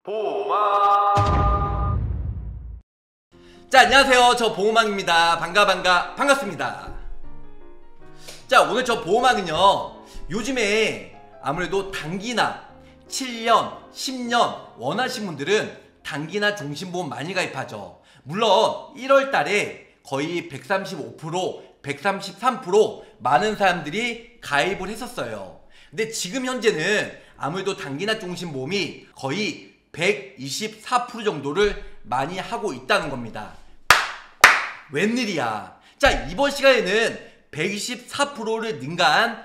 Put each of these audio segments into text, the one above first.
보호막. 자, 안녕하세요. 저 보호막입니다. 반갑습니다. 자, 오늘 저 보호막은요, 요즘에 아무래도 단기나 7년, 10년 원하신 분들은 단기나 종신보험 많이 가입하죠. 물론 1월달에 거의 135%, 133% 많은 사람들이 가입을 했었어요. 근데 지금 현재는 아무래도 단기나 종신보험이 거의 124% 정도를 많이 하고 있다는 겁니다. 웬일이야. 자, 이번 시간에는 124%를 능가한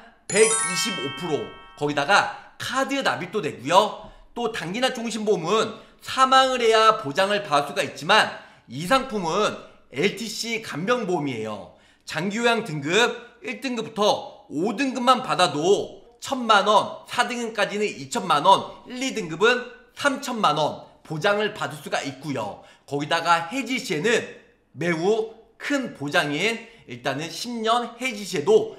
125%, 거기다가 카드 납입도 되고요. 또 단기나 종신보험은 사망을 해야 보장을 받을 수가 있지만 이 상품은 LTC 간병보험이에요. 장기요양 등급 1등급부터 5등급만 받아도 1000만원, 4등급까지는 2000만원, 1, 2등급은 3000만원 보장을 받을 수가 있고요. 거기다가 해지시에는 매우 큰 보장인 일단은 10년 해지시에도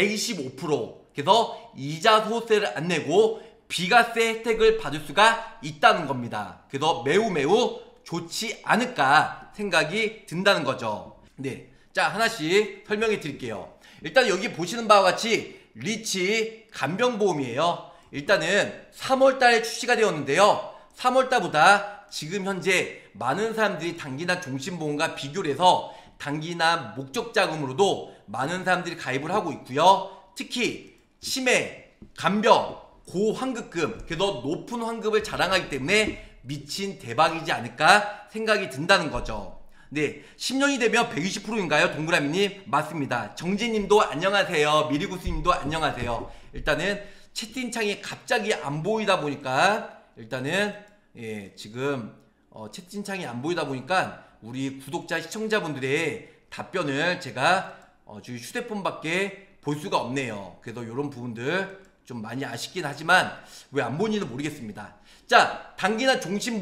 125%, 그래서 이자 소세를 안 내고 비과세 혜택을 받을 수가 있다는 겁니다. 그래서 매우 좋지 않을까 생각이 든다는 거죠. 네, 자, 하나씩 설명해 드릴게요. 일단 여기 보시는 바와 같이 리치 간병보험이에요. 일단은 3월달에 출시가 되었는데요. 3월달보다 지금 현재 많은 사람들이 단기나 종신보험과 비교를 해서 단기나 목적자금으로도 많은 사람들이 가입을 하고 있고요. 특히 치매, 간병, 고환급금, 그래서 높은 환급을 자랑하기 때문에 미친 대박이지 않을까 생각이 든다는 거죠. 네, 10년이 되면 120%인가요? 동그라미님? 맞습니다. 정진님도 안녕하세요. 미리구스님도 안녕하세요. 일단은 채팅창이 갑자기 안 보이다 보니까 일단은 지금 채팅창이 안 보이다 보니까 우리 구독자 시청자분들의 답변을 제가 저희 휴대폰밖에 볼 수가 없네요. 그래서 이런 부분들 좀 많이 아쉽긴 하지만 왜 안 보이는지는 모르겠습니다. 자, 단기나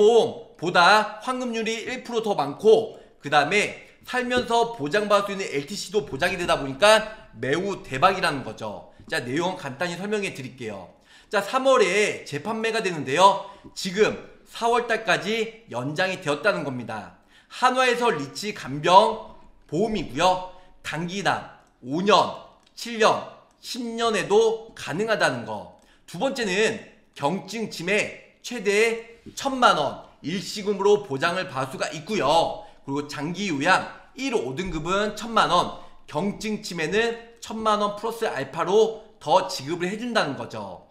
종신보험보다 환급률이 1% 더 많고 그 다음에 살면서 보장받을 수 있는 LTC도 보장이 되다 보니까 매우 대박이라는 거죠. 자, 내용 간단히 설명해 드릴게요. 자, 3월에 재판매가 되는데요. 지금 4월달까지 연장이 되었다는 겁니다. 한화에서 리치 간병 보험이고요. 단기나 5년, 7년, 10년에도 가능하다는 거. 두 번째는 경증 치매 최대 1000만원 일시금으로 보장을 받을 수가 있고요. 그리고 장기 요양 1, 5등급은 1000만원, 경증 치매는 1000만원 플러스 알파로 더 지급을 해준다는 거죠.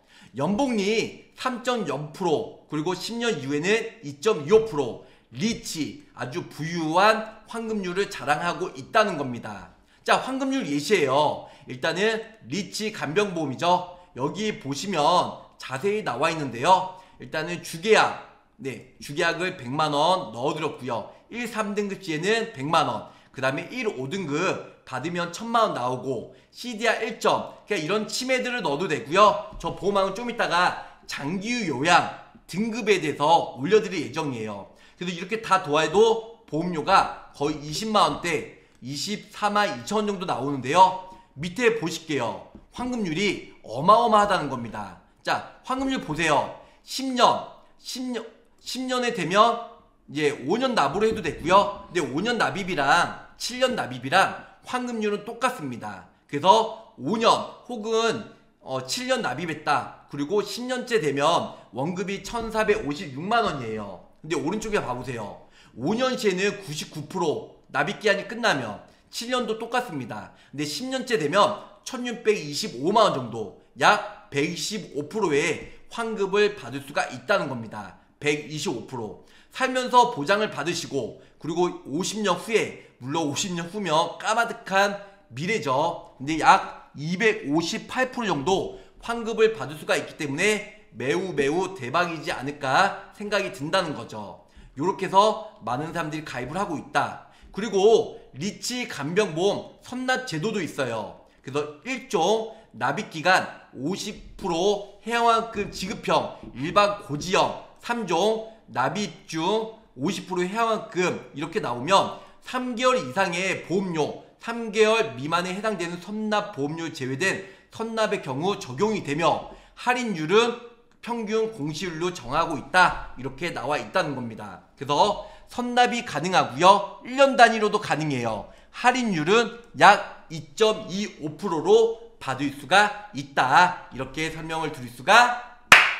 연복리 3.0%, 그리고 10년 이후에는 2.25%, 리치 아주 부유한 환급률을 자랑하고 있다는 겁니다. 자, 환급률 예시예요. 일단은 리치 간병보험이죠. 여기 보시면 자세히 나와 있는데요. 일단은 주계약, 네, 주계약을 100만원 넣어드렸고요. 1, 3등급 시에는 100만원, 그 다음에 1, 5등급 받으면 1000만원 나오고 CDR 1점, 그러니까 이런 치매들을 넣어도 되고요. 저 보험왕은 좀 이따가 장기 요양 등급에 대해서 올려드릴 예정이에요. 그래서 이렇게 다 더해도 보험료가 거의 20만원대, 24만 2천원 정도 나오는데요. 밑에 보실게요. 환급률이 어마어마하다는 겁니다. 자, 환급률 보세요. 10년에 되면 이제 5년 납으로 해도 됐고요. 근데 5년 납입이랑 7년 납입이랑 환급률은 똑같습니다. 그래서 5년 혹은 7년 납입했다. 그리고 10년째 되면 원급이 1456만원이에요. 근데 오른쪽에 봐보세요. 5년 시에는 99% 납입기한이 끝나면 7년도 똑같습니다. 근데 10년째 되면 1625만원 정도, 약 125%의 환급을 받을 수가 있다는 겁니다. 125%. 살면서 보장을 받으시고, 그리고 50년 후에, 물론 50년 후면 까마득한 미래죠. 근데 약 258% 정도 환급을 받을 수가 있기 때문에 매우 대박이지 않을까 생각이 든다는 거죠. 요렇게 해서 많은 사람들이 가입을 하고 있다. 그리고 리치 간병보험 선납 제도도 있어요. 그래서 1종 납입기간 50% 해양환급 지급형 일반 고지형, 3종 납입 중 50% 해양환급 이렇게 나오면 3개월 이상의 보험료, 3개월 미만에 해당되는 선납 보험료 제외된 선납의 경우 적용이 되며 할인율은 평균 공시율로 정하고 있다. 이렇게 나와 있다는 겁니다. 그래서 선납이 가능하고요. 1년 단위로도 가능해요. 할인율은 약 2.25%로 받을 수가 있다. 이렇게 설명을 드릴 수가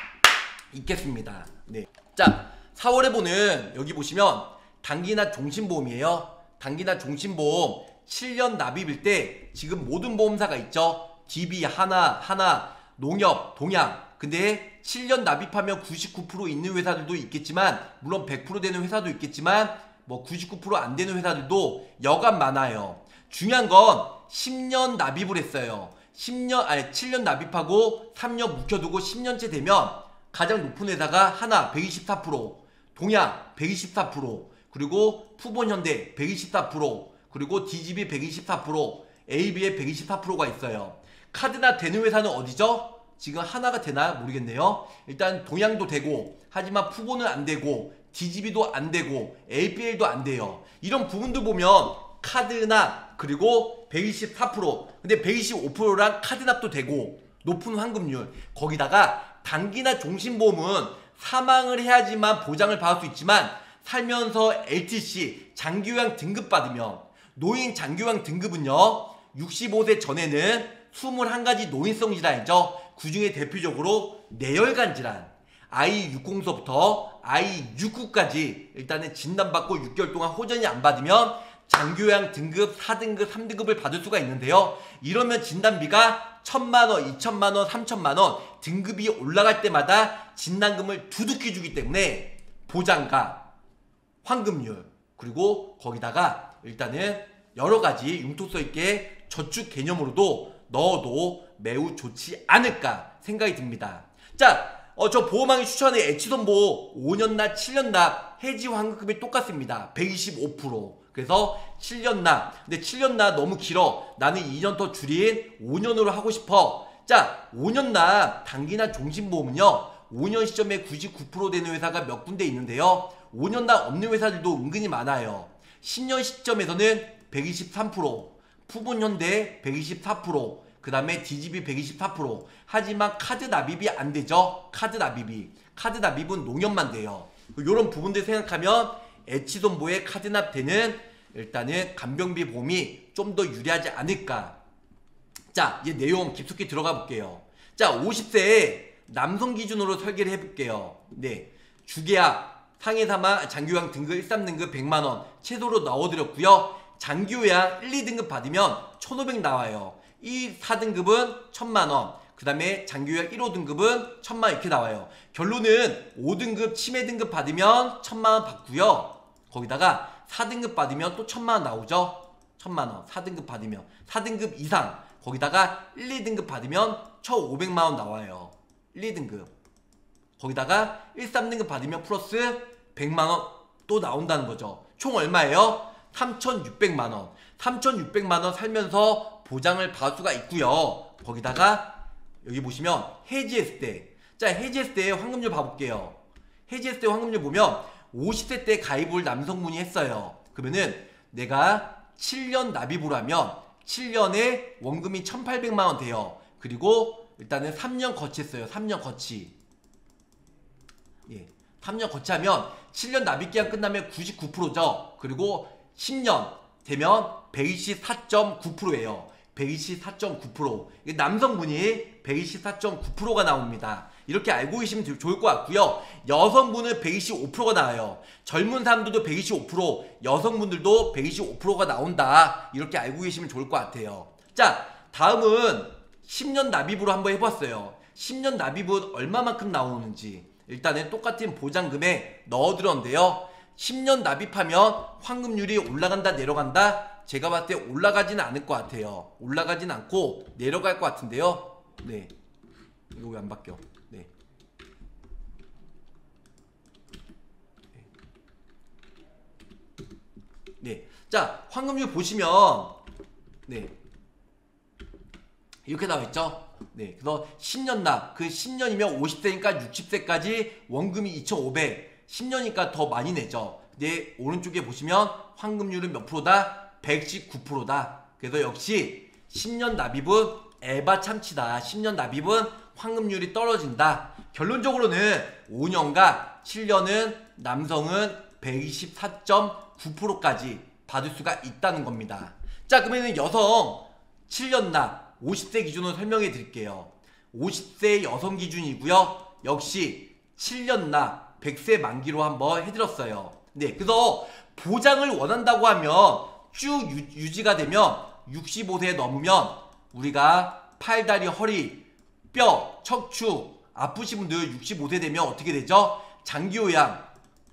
있겠습니다. 네. 자, 4월에 보는 여기 보시면 단기나 종신보험이에요. 단기나 종신보험 7년 납입일 때 지금 모든 보험사가 있죠. DB, 하나, 농협, 동양. 근데 7년 납입하면 99% 있는 회사들도 있겠지만, 물론 100% 되는 회사도 있겠지만 뭐 99% 안 되는 회사들도 여간 많아요. 중요한 건 10년 납입을 했어요. 7년 납입하고 3년 묵혀두고 10년째 되면 가장 높은 회사가 하나 124%, 동양 124%, 그리고 푸본현대 124%, 그리고 DGB 124%, AB의 124%가 있어요. 카드나 되는 회사는 어디죠? 지금 하나가 되나 모르겠네요. 일단 동양도 되고, 하지만 푸본은 안 되고, DGB도 안 되고, ABL도 안 돼요. 이런 부분들 보면 카드납 그리고 124%, 근데 125%랑 카드납도 되고 높은 환급률, 거기다가 단기나 종신보험은 사망을 해야지만 보장을 받을 수 있지만 살면서 LTC 장기요양 등급 받으면, 노인 장기요양 등급은요 65세 전에는 21가지 노인성 질환이죠. 그 중에 대표적으로 뇌혈관 질환, I60서부터 I69까지 일단은 진단받고 6개월 동안 호전이 안 받으면 장기요양 등급 4등급, 3등급을 받을 수가 있는데요. 이러면 진단비가 1,000만원, 2,000만원, 3,000만원 등급이 올라갈 때마다 진단금을 두둑히 주기 때문에 보장가, 환급률, 그리고 거기다가 일단은 여러가지 융통성 있게 저축 개념으로도 넣어도 매우 좋지 않을까 생각이 듭니다. 자, 저 보험왕이 추천하는 에치돈보 5년납, 7년납 해지 환급금이 똑같습니다. 125%. 그래서 7년납. 근데 7년납 너무 길어. 나는 2년 더 줄인 5년으로 하고 싶어. 자, 5년납 단기나 종신보험은요 5년 시점에 99% 되는 회사가 몇 군데 있는데요. 5년납 없는 회사들도 은근히 많아요. 10년 시점에서는 123%, 푸본현대 124%, 그 다음에 DGB 124%. 하지만 카드 납입이 안 되죠. 카드 납입은 농협만 돼요. 이런 부분들 생각하면 에치돈보의 카드 납되는 일단은 간병비 보험이 좀 더 유리하지 않을까. 자, 이제 내용 깊숙이 들어가 볼게요. 자, 50세에 남성 기준으로 설계를 해볼게요. 네, 주계약, 상해사망, 장기요양 등급 1, 3등급 100만원 최소로 넣어드렸고요. 장기요양 1, 2등급 받으면 1,500 나와요. 이 4등급은 1,000만원, 그 다음에 장기요양 1, 5등급은 1,000만원 이렇게 나와요. 결론은 5등급 치매 등급 받으면 1,000만원 받고요. 거기다가 4등급 받으면 또 1,000만원 나오죠. 1,000만원 4등급 받으면. 4등급 이상 거기다가 1, 2등급 받으면 1,500만원 나와요. 1, 2등급 거기다가 1, 3등급 받으면 플러스 100만원 또 나온다는 거죠. 총 얼마예요? 3,600만원. 3,600만원 살면서 보장을 받을 수가 있고요. 거기다가 여기 보시면 해지했을 때, 자, 해지했을 때 환급률 봐볼게요. 해지했을 때 환급률 보면 50세 때 가입을 남성분이 했어요. 그러면은 내가 7년 납입을 하면 7년에 원금이 1,800만원 돼요. 그리고 일단은 3년 거치했어요. 3년 거치. 예, 3년 거치하면 7년 납입기간 끝나면 99%죠. 그리고 10년 되면 124.9%예요. 124.9%. 남성분이 124.9%가 나옵니다. 이렇게 알고 계시면 좋을 것 같고요. 여성분은 125%가 나와요. 젊은 사람들도 125%, 여성분들도 125%가 나온다. 이렇게 알고 계시면 좋을 것 같아요. 자, 다음은 10년 납입으로 한번 해봤어요. 10년 납입은 얼마만큼 나오는지 일단은 똑같은 보장금에 넣어드렸는데요. 10년 납입하면 환급률이 올라간다 내려간다? 제가 봤을 때 올라가지는 않을 것 같아요. 올라가진 않고 내려갈 것 같은데요. 네, 이거 왜 안 바뀌어? 네. 네. 자, 환급률 보시면 네, 이렇게 나와있죠. 네, 그래서 10년 납, 그 10년이면 50세니까 60세까지 원금이 2,500, 10년이니까 더 많이 내죠. 근데 오른쪽에 보시면 환급률은 몇 프로다? 119%다. 그래서 역시 10년 납입은 에바 참치다. 10년 납입은 환급률이 떨어진다. 결론적으로는 5년과 7년은 남성은 124.9%까지 받을 수가 있다는 겁니다. 자, 그러면 여성 7년 납 50세 기준으로 설명해 드릴게요. 50세 여성 기준이고요. 역시 7년 납 100세 만기로 한번 해드렸어요. 네, 그래서 보장을 원한다고 하면 쭉 유지가 되면 65세 넘으면 우리가 팔, 다리, 허리, 뼈, 척추 아프신 분들 65세 되면 어떻게 되죠? 장기요양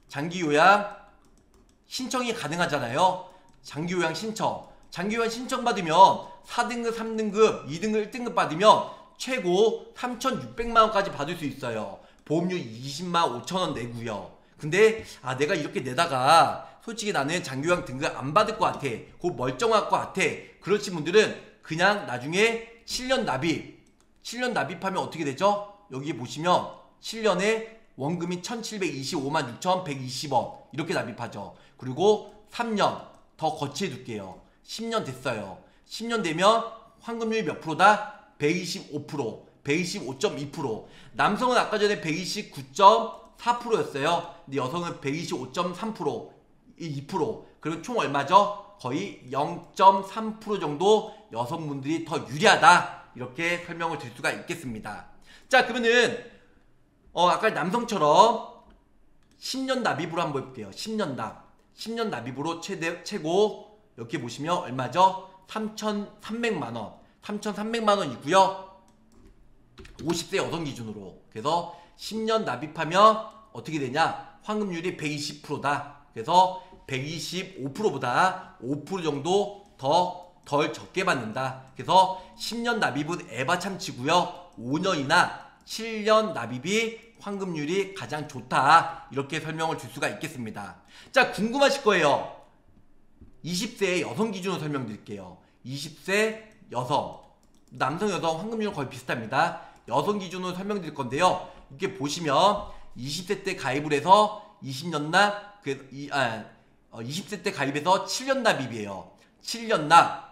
신청이 가능하잖아요. 장기요양 신청 받으면 4등급, 3등급, 2등급, 1등급 받으면 최고 3,600만원까지 받을 수 있어요. 보험료 20만 5천원 내고요. 근데 내가 이렇게 내다가 솔직히 나는 장기요양 등급 안 받을 것 같아, 곧 멀쩡할 것 같아, 그러신 분들은 그냥 나중에 7년 납입하면 어떻게 되죠? 여기 보시면 7년에 원금이 1,725만 6,120원 이렇게 납입하죠. 그리고 3년 더 거치해 둘게요. 10년 됐어요. 10년 되면 환급률이 몇 프로다? 125%, 125.2%. 남성은 아까 전에 129.4%였어요. 근데 여성은 125.3%, 2%. 그리고 총 얼마죠? 거의 0.3% 정도 여성분들이 더 유리하다. 이렇게 설명을 드릴 수가 있겠습니다. 자, 그러면은 아까 남성처럼 10년 납입으로 한번 해볼게요. 10년 납입으로 최고 이렇게 보시면 얼마죠? 3,300만원 3,300만원이고요 50세 여성 기준으로. 그래서 10년 납입하면 어떻게 되냐? 환급률이 120%다. 그래서 125%보다 5% 정도 덜 적게 받는다. 그래서 10년 납입은 에바 참치고요. 5년이나 7년 납입이 환급률이 가장 좋다. 이렇게 설명을 줄 수가 있겠습니다. 자, 궁금하실 거예요. 20세 여성 기준으로 설명드릴게요. 20세 여성, 남성 여성 환급률은 거의 비슷합니다. 여성 기준으로 설명드릴 건데요. 이렇게 보시면 20세 때 가입을 해서 20년 납, 20세 때 가입해서 7년 납입이에요. 7년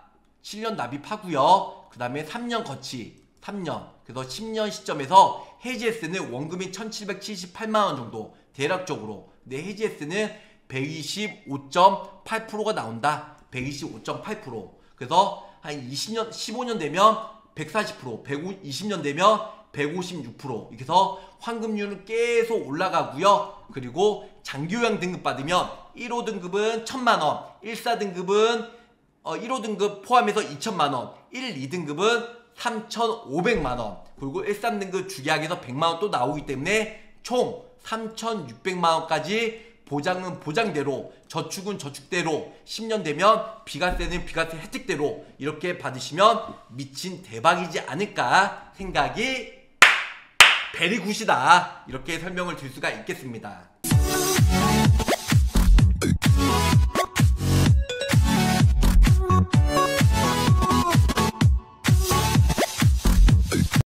납입하고요. 그 다음에 3년 거치, 3년. 그래서 10년 시점에서 해지했을 원금이 1,778만원 정도 대략적으로. 근데 해지했을 125.8%가 나온다. 125.8%. 그래서 한 20년, 15년 되면 140%, 20년 되면 156%. 이렇게 해서 환급률은 계속 올라가고요. 그리고 장기요양 등급 받으면 1호 등급은 1,000만원, 1,4등급은 1호 등급 포함해서 2,000만원, 1, 2등급은 3,500만원, 그리고 1, 3등급 주계약에서 100만원 또 나오기 때문에 총 3,600만원까지 보장은 보장대로, 저축은 저축대로, 10년 되면 비과세는 비과세 혜택대로 이렇게 받으시면 미친 대박이지 않을까 생각이 베리굿이다. 이렇게 설명을 드릴 수가 있겠습니다.